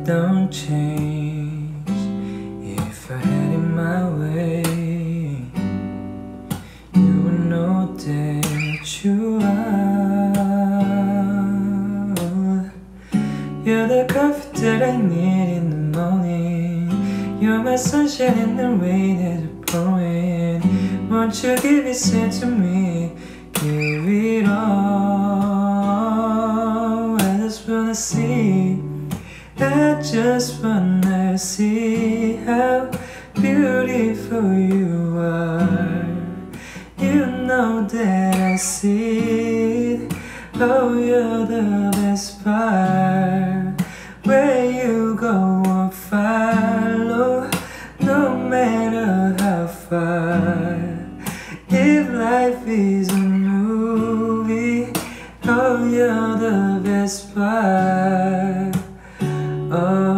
don't change. If I had it my way, you would know that you are. You're the coffee that I need in the morning. You're my sunshine in the rain as it's pouring. Won't you give it to me? Give it all. I just wanna see, I just wanna see how beautiful you are. You know that I see it. Oh, you're the best part. Where you go, I'll follow, no matter how far. If life is a movie, oh, you're the best part. Oh.